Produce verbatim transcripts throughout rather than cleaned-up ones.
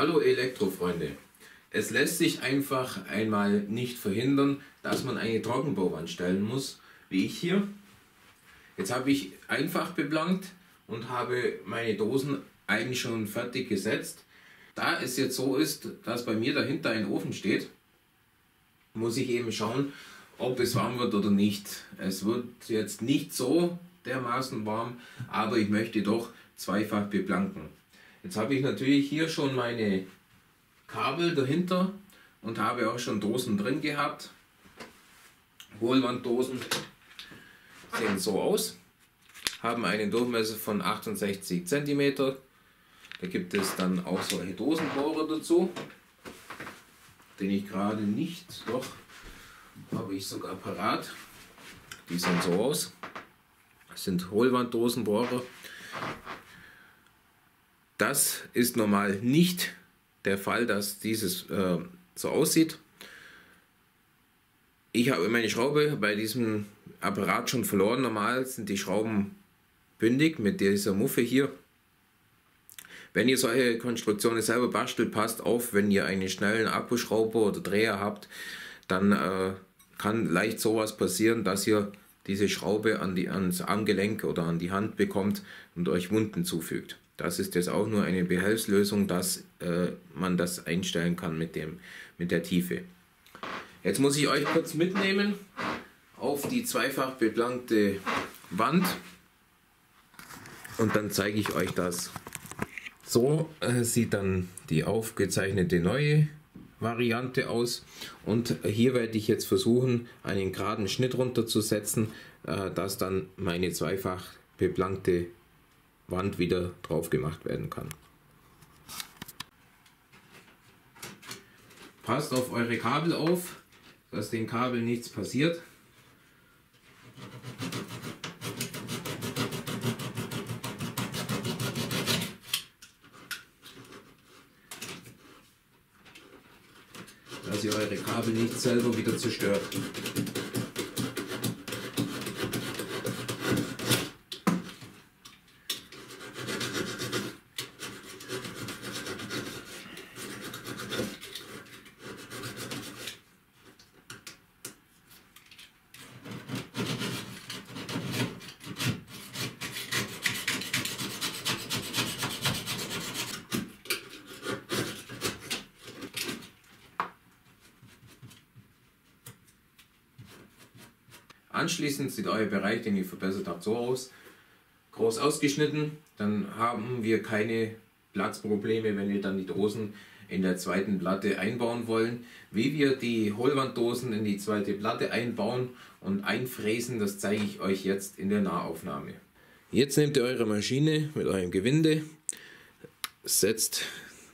Hallo Elektrofreunde. Es lässt sich einfach einmal nicht verhindern, dass man eine Trockenbauwand stellen muss, wie ich hier. Jetzt habe ich einfach beplankt und habe meine Dosen eigentlich schon fertig gesetzt. Da es jetzt so ist, dass bei mir dahinter ein Ofen steht, muss ich eben schauen, ob es warm wird oder nicht. Es wird jetzt nicht so dermaßen warm, aber ich möchte doch zweifach beplanken. Jetzt habe ich natürlich hier schon meine Kabel dahinter und habe auch schon Dosen drin gehabt. Hohlwanddosen sehen so aus, haben einen Durchmesser von achtundsechzig Zentimeter. Da gibt es dann auch solche Dosenbohrer dazu, den ich gerade nicht, doch habe ich sogar parat. Die sehen so aus. Das sind Hohlwanddosenbohrer. Das ist normal nicht der Fall, dass dieses äh, so aussieht. Ich habe meine Schraube bei diesem Apparat schon verloren. Normal sind die Schrauben bündig mit dieser Muffe hier. Wenn ihr solche Konstruktionen selber bastelt, passt auf, wenn ihr einen schnellen Akkuschrauber oder Dreher habt, dann äh, kann leicht sowas passieren, dass ihr diese Schraube an die, ans Armgelenk oder an die Hand bekommt und euch Wunden zufügt. Das ist jetzt auch nur eine Behelfslösung, dass äh, man das einstellen kann mit, dem, mit der Tiefe. Jetzt muss ich euch kurz mitnehmen auf die zweifach beplankte Wand und dann zeige ich euch das. So äh, sieht dann die aufgezeichnete neue Variante aus und hier werde ich jetzt versuchen, einen geraden Schnitt runterzusetzen, äh, dass dann meine zweifach beplankte Wand wieder drauf gemacht werden kann. Passt auf eure Kabel auf, dass dem Kabel nichts passiert. Dass ihr eure Kabel nicht selber wieder zerstört. Anschließend sieht euer Bereich, den ihr verbessert habt, so aus. Groß ausgeschnitten, dann haben wir keine Platzprobleme, wenn wir dann die Dosen in der zweiten Platte einbauen wollen. Wie wir die Hohlwanddosen in die zweite Platte einbauen und einfräsen, das zeige ich euch jetzt in der Nahaufnahme. Jetzt nehmt ihr eure Maschine mit eurem Gewinde, setzt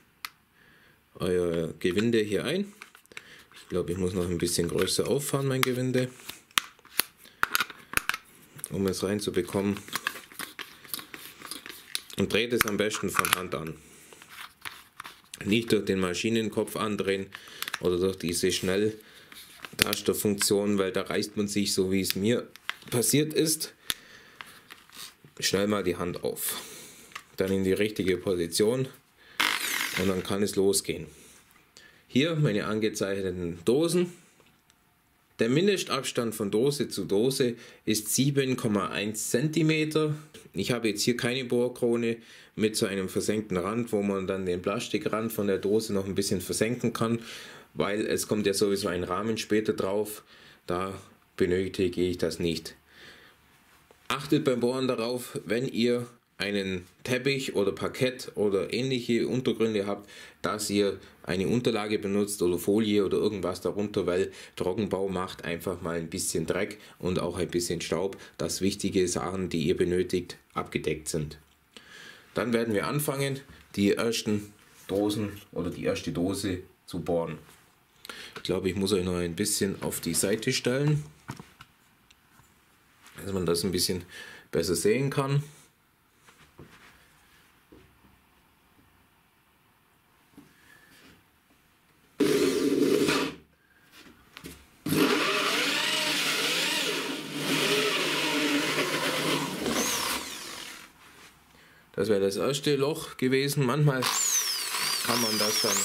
euer Gewinde hier ein. Ich glaube, ich muss noch ein bisschen größer auffahren, mein Gewinde, um es reinzubekommen, und dreht es am besten von Hand an. Nicht durch den Maschinenkopf andrehen oder durch diese Schnelltasterfunktion, weil da reißt man sich, so wie es mir passiert ist, schnell mal die Hand auf. Dann in die richtige Position und dann kann es losgehen. Hier meine angezeichneten Dosen. Der Mindestabstand von Dose zu Dose ist sieben Komma eins Zentimeter. Ich habe jetzt hier keine Bohrkrone mit so einem versenkten Rand, wo man dann den Plastikrand von der Dose noch ein bisschen versenken kann, weil es kommt ja sowieso ein Rahmen später drauf. Da benötige ich das nicht. Achtet beim Bohren darauf, wenn ihr einen Teppich oder Parkett oder ähnliche Untergründe habt, dass ihr eine Unterlage benutzt oder Folie oder irgendwas darunter, weil Trockenbau macht einfach mal ein bisschen Dreck und auch ein bisschen Staub, dass wichtige Sachen, die ihr benötigt, abgedeckt sind. Dann werden wir anfangen, die ersten Dosen oder die erste Dose zu bohren. Ich glaube, ich muss euch noch ein bisschen auf die Seite stellen, dass man das ein bisschen besser sehen kann. Das wäre das erste Loch gewesen. Manchmal kann man das dann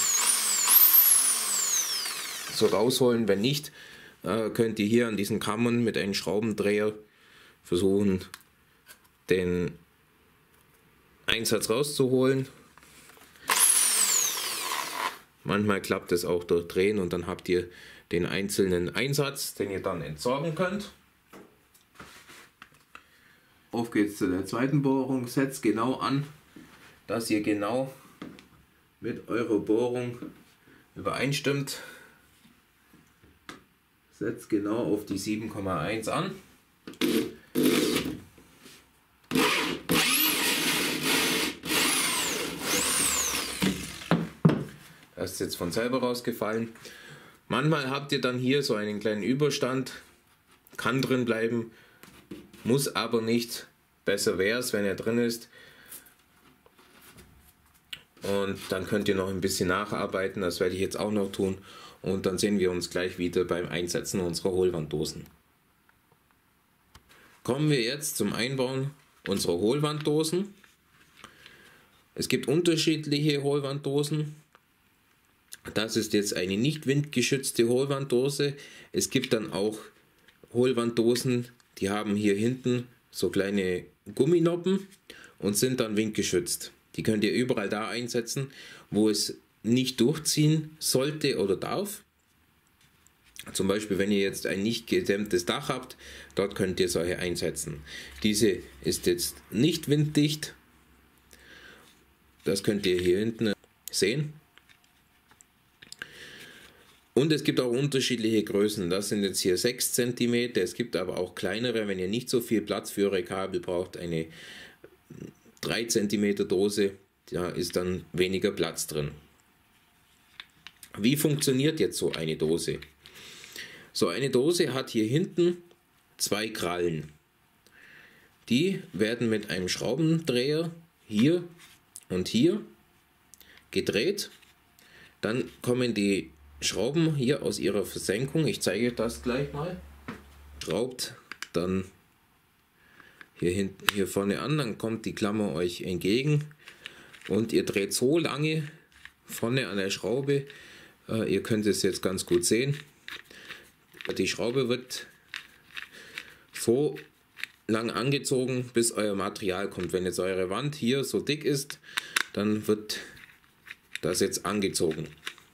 so rausholen. Wenn nicht, äh, könnt ihr hier an diesen Kammern mit einem Schraubendreher versuchen, den Einsatz rauszuholen. Manchmal klappt es auch durch Drehen und dann habt ihr den einzelnen Einsatz, den ihr dann entsorgen könnt. Auf geht's zu der zweiten Bohrung. Setzt genau an, dass ihr genau mit eurer Bohrung übereinstimmt. Setzt genau auf die sieben Komma eins an. Das ist jetzt von selber rausgefallen. Manchmal habt ihr dann hier so einen kleinen Überstand, kann drin bleiben, muss aber nicht. Besser wäre es, wenn er drin ist. Und dann könnt ihr noch ein bisschen nacharbeiten, das werde ich jetzt auch noch tun. Und dann sehen wir uns gleich wieder beim Einsetzen unserer Hohlwanddosen. Kommen wir jetzt zum Einbauen unserer Hohlwanddosen. Es gibt unterschiedliche Hohlwanddosen. Das ist jetzt eine nicht windgeschützte Hohlwanddose. Es gibt dann auch Hohlwanddosen, die haben hier hinten so kleine Gumminoppen und sind dann windgeschützt. Die könnt ihr überall da einsetzen, wo es nicht durchziehen sollte oder darf. Zum Beispiel, wenn ihr jetzt ein nicht gedämmtes Dach habt, dort könnt ihr solche einsetzen. Diese ist jetzt nicht winddicht. Das könnt ihr hier hinten sehen. Und es gibt auch unterschiedliche Größen. Das sind jetzt hier sechs Zentimeter. Es gibt aber auch kleinere, wenn ihr nicht so viel Platz für eure Kabel braucht. Eine drei Zentimeter Dose, da ist dann weniger Platz drin. Wie funktioniert jetzt so eine Dose? So eine Dose hat hier hinten zwei Krallen. Die werden mit einem Schraubendreher hier und hier gedreht. Dann kommen die Schrauben hier aus ihrer Versenkung. Ich zeige das gleich mal. Schraubt dann hier hinten, hier vorne an, dann kommt die Klammer euch entgegen und ihr dreht so lange vorne an der Schraube. Äh, ihr könnt es jetzt ganz gut sehen. Die Schraube wird so lang angezogen, bis euer Material kommt. Wenn jetzt eure Wand hier so dick ist, dann wird das jetzt angezogen.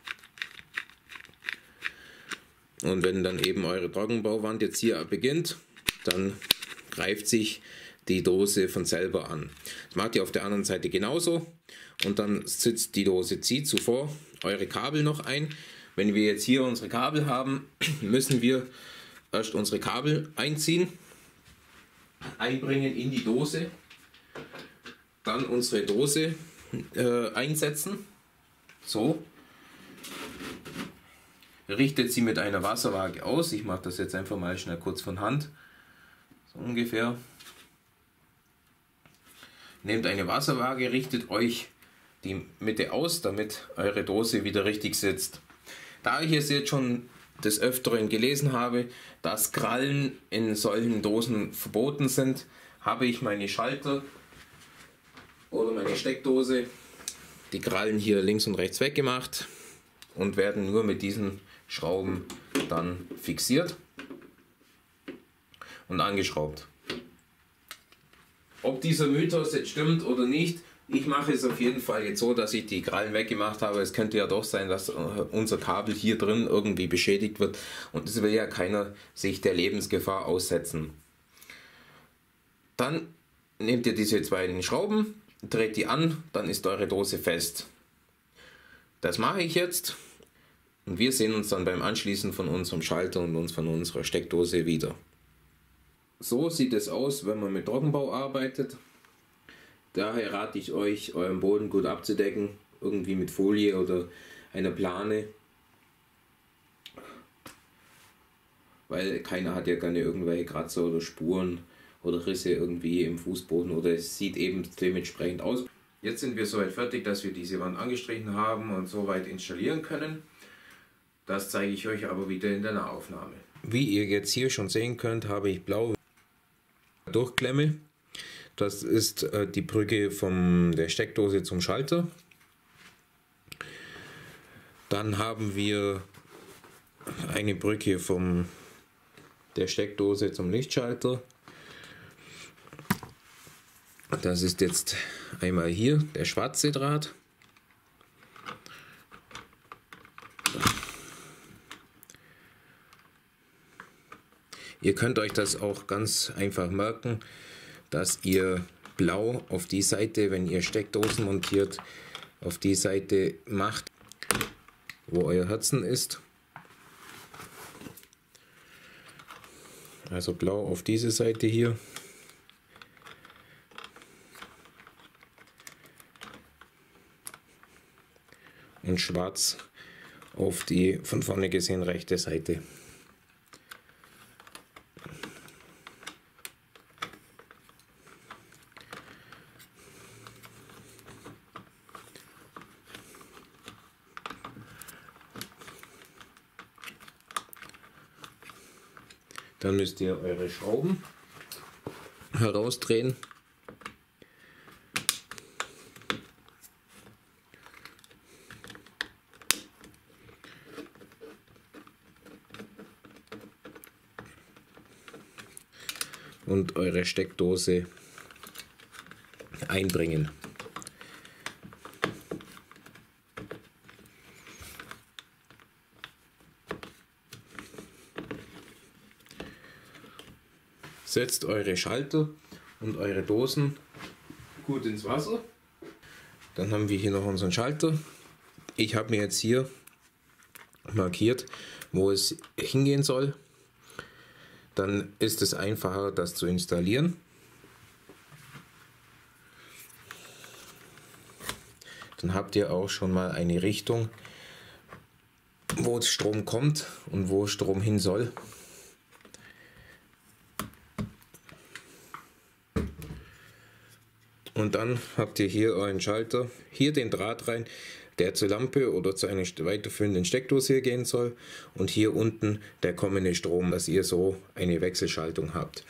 Und wenn dann eben eure Trockenbauwand jetzt hier beginnt, dann greift sich die Dose von selber an. Das macht ihr auf der anderen Seite genauso. Und dann sitzt die Dose, zieht zuvor eure Kabel noch ein. Wenn wir jetzt hier unsere Kabel haben, müssen wir erst unsere Kabel einziehen, einbringen in die Dose, dann unsere Dose äh, einsetzen. So. Richtet sie mit einer Wasserwaage aus. Ich mache das jetzt einfach mal schnell kurz von Hand. So ungefähr. Nehmt eine Wasserwaage, richtet euch die Mitte aus, damit eure Dose wieder richtig sitzt. Da ich es jetzt schon des Öfteren gelesen habe, dass Krallen in solchen Dosen verboten sind, habe ich meine Schalter oder meine Steckdose, die Krallen hier links und rechts weggemacht und werden nur mit diesen Schrauben dann fixiert und angeschraubt. Ob dieser Mythos jetzt stimmt oder nicht, ich mache es auf jeden Fall jetzt so, dass ich die Krallen weggemacht habe. Es könnte ja doch sein, dass unser Kabel hier drin irgendwie beschädigt wird und es will ja keiner sich der Lebensgefahr aussetzen. Dann nehmt ihr diese beiden Schrauben, dreht die an, dann ist eure Dose fest. Das mache ich jetzt. Und wir sehen uns dann beim Anschließen von unserem Schalter und uns von unserer Steckdose wieder. So sieht es aus, wenn man mit Trockenbau arbeitet. Daher rate ich euch, euren Boden gut abzudecken, irgendwie mit Folie oder einer Plane. Weil keiner hat ja gerne irgendwelche Kratzer oder Spuren oder Risse irgendwie im Fußboden oder es sieht eben dementsprechend aus. Jetzt sind wir soweit fertig, dass wir diese Wand angestrichen haben und soweit installieren können. Das zeige ich euch aber wieder in der Nahaufnahme. Wie ihr jetzt hier schon sehen könnt, habe ich blaue Durchklemme. Das ist äh, die Brücke von der Steckdose zum Schalter. Dann haben wir eine Brücke von der Steckdose zum Lichtschalter. Das ist jetzt einmal hier der schwarze Draht. Ihr könnt euch das auch ganz einfach merken, dass ihr blau auf die Seite, wenn ihr Steckdosen montiert, auf die Seite macht, wo euer Herzen ist. Also blau auf diese Seite hier. Und schwarz auf die von vorne gesehen rechte Seite. Dann müsst ihr eure Schrauben herausdrehen. Und eure Steckdose einbringen. Setzt eure Schalter und eure Dosen gut ins Wasser. Dann haben wir hier noch unseren Schalter. Ich habe mir jetzt hier markiert, wo es hingehen soll. Dann ist es einfacher, das zu installieren. Dann habt ihr auch schon mal eine Richtung, wo Strom kommt und wo Strom hin soll. Und dann habt ihr hier euren Schalter, hier den Draht rein, der zur Lampe oder zu einer weiterführenden Steckdose hier gehen soll. Und hier unten der kommende Strom, dass ihr so eine Wechselschaltung habt.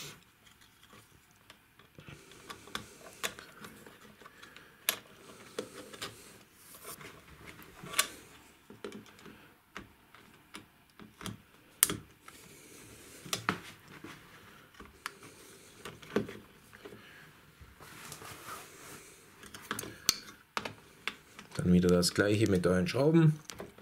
Dann wieder das gleiche mit euren Schrauben.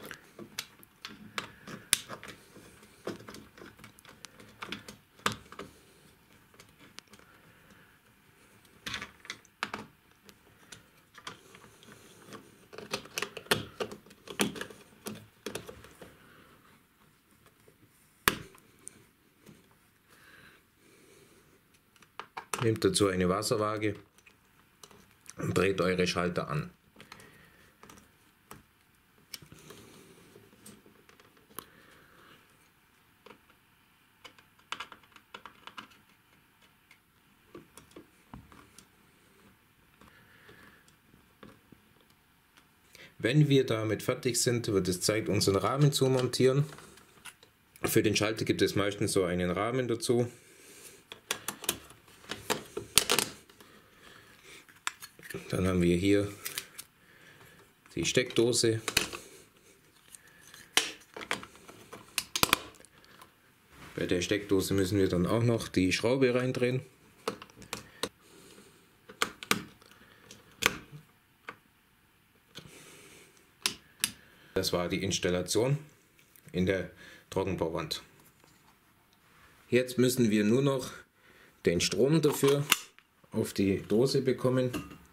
Nehmt dazu eine Wasserwaage und dreht eure Schalter an. Wenn wir damit fertig sind, wird es Zeit, unseren Rahmen zu montieren. Für den Schalter gibt es meistens so einen Rahmen dazu. Dann haben wir hier die Steckdose. Bei der Steckdose müssen wir dann auch noch die Schraube reindrehen. Das war die Installation in der Trockenbauwand. Jetzt müssen wir nur noch den Strom dafür auf die Dose bekommen.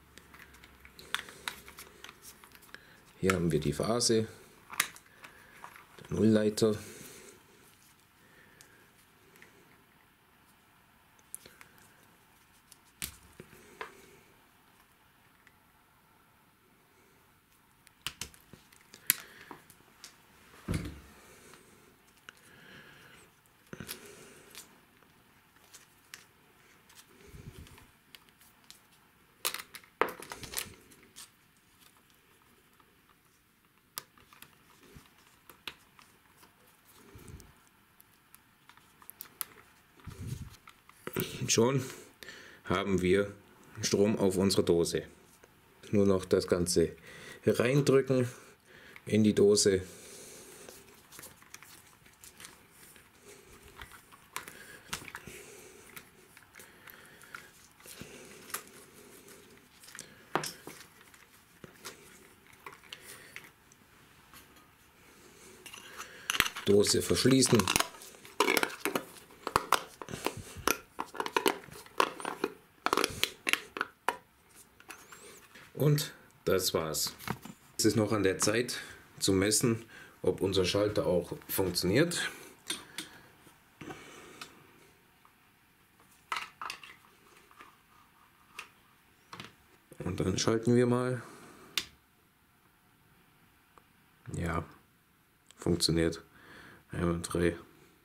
Hier haben wir die Phase, den Nullleiter. Schon haben wir Strom auf unserer Dose. Nur noch das Ganze reindrücken, in die Dose. Dose verschließen. Und das war's. Es ist noch an der Zeit zu messen, ob unser Schalter auch funktioniert. Und dann schalten wir mal. Ja, funktioniert. Einmal drei.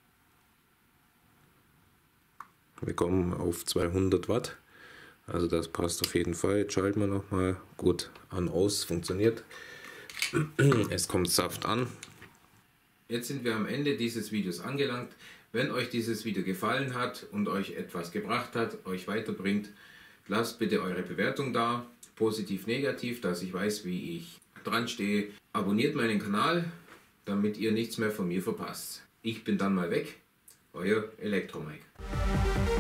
Wir kommen auf zweihundert Watt. Also das passt auf jeden Fall. Jetzt schalten wir nochmal. Gut, an, aus, funktioniert. Es kommt Saft an. Jetzt sind wir am Ende dieses Videos angelangt. Wenn euch dieses Video gefallen hat und euch etwas gebracht hat, euch weiterbringt, lasst bitte eure Bewertung da. Positiv, negativ, dass ich weiß, wie ich dran stehe. Abonniert meinen Kanal, damit ihr nichts mehr von mir verpasst. Ich bin dann mal weg. Euer Elektro Mike.